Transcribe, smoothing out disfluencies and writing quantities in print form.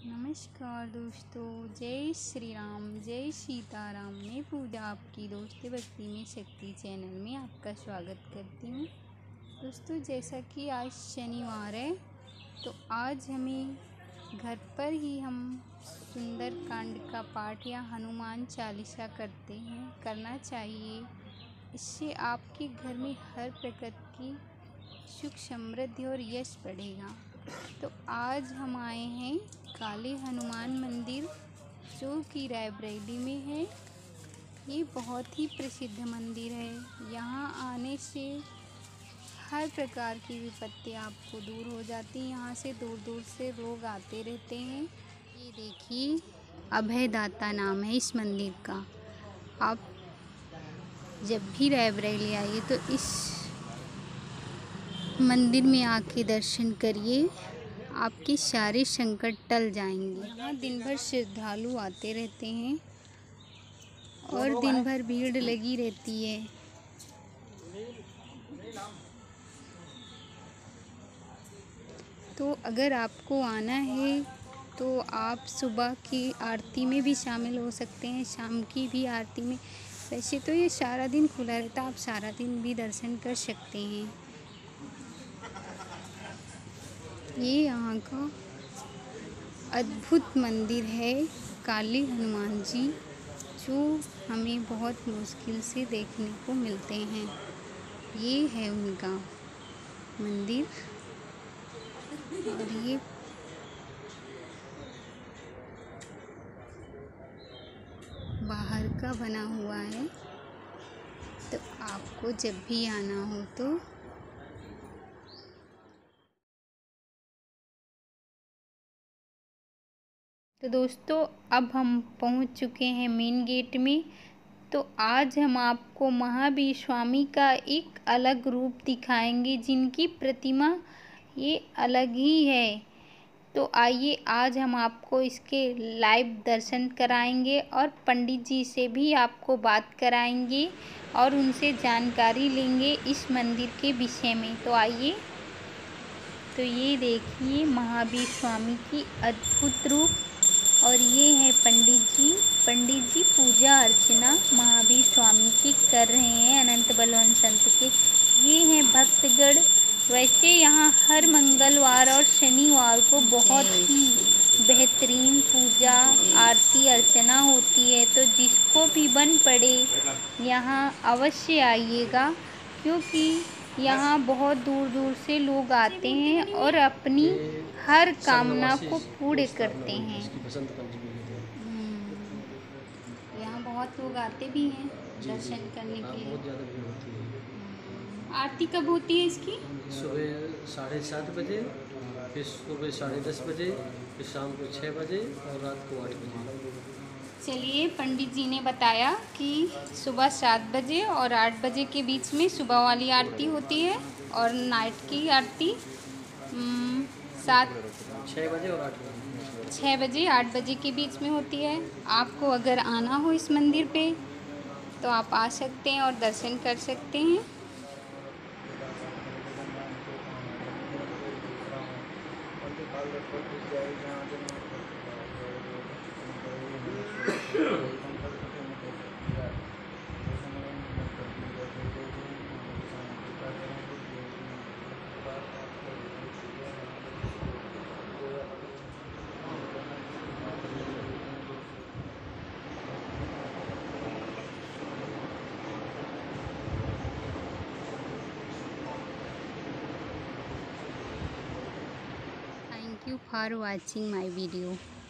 नमस्कार दोस्तों, जय श्री राम, जय सीताराम। मैं पूजा आपकी दोस्त भक्ति में शक्ति चैनल में आपका स्वागत करती हूँ। दोस्तों, जैसा कि आज शनिवार है तो आज हमें घर पर ही हम सुंदर कांड का पाठ या हनुमान चालीसा करना चाहिए। इससे आपके घर में हर प्रकार की सुख समृद्धि और यश बढ़ेगा। तो आज हम आए हैं काली हनुमान मंदिर, जो कि रायबरेली में है। ये बहुत ही प्रसिद्ध मंदिर है। यहाँ आने से हर प्रकार की विपत्ति आपको दूर हो जाती है। यहाँ से दूर दूर से लोग आते रहते हैं। ये देखिए, अभयदाता नाम है इस मंदिर का। आप जब भी रायबरेली आइए तो इस मंदिर में आके दर्शन करिए, आपके सारे संकट टल जाएंगे। यहाँ दिन भर श्रद्धालु आते रहते हैं और दिन भर भीड़ लगी रहती है। तो अगर आपको आना है तो आप सुबह की आरती में भी शामिल हो सकते हैं, शाम की भी आरती में। वैसे तो ये सारा दिन खुला रहता है, आप सारा दिन भी दर्शन कर सकते हैं। ये यहाँ का अद्भुत मंदिर है काली हनुमान जी, जो हमें बहुत मुश्किल से देखने को मिलते हैं। ये है उनका मंदिर और ये बाहर का बना हुआ है। तो आपको जब भी आना हो तो दोस्तों, अब हम पहुंच चुके हैं मेन गेट में। तो आज हम आपको महावीर स्वामी का एक अलग रूप दिखाएंगे, जिनकी प्रतिमा ये अलग ही है। तो आइए, आज हम आपको इसके लाइव दर्शन कराएंगे और पंडित जी से भी आपको बात कराएंगे और उनसे जानकारी लेंगे इस मंदिर के विषय में। तो आइए। तो ये देखिए महावीर स्वामी की अद्भुत रूप, और ये है पंडित जी पूजा अर्चना महावीर स्वामी की कर रहे हैं, अनंत बलवंत संत के। ये हैं भक्तगण। वैसे यहाँ हर मंगलवार और शनिवार को बहुत ही बेहतरीन पूजा आरती अर्चना होती है। तो जिसको भी बन पड़े यहाँ अवश्य आइएगा, क्योंकि यहाँ बहुत दूर दूर से लोग आते हैं और अपनी हर कामना को पूरे करते हैं। यहाँ बहुत लोग आते भी हैं दर्शन करने के लिए। बहुत ज़्यादा भीड़ होती है। आरती कब होती है इसकी? सुबह 7:30 बजे, फिर सुबह 10:30 बजे, फिर शाम को 6 बजे और रात को 8 बजे। चलिए, पंडित जी ने बताया कि सुबह 7 बजे और 8 बजे के बीच में सुबह वाली आरती होती है और नाइट की आरती 6 बजे और 8 बजे। 6 बजे 8 बजे के बीच में होती है। आपको अगर आना हो इस मंदिर पे तो आप आ सकते हैं और दर्शन कर सकते हैं। Thank you for watching my video.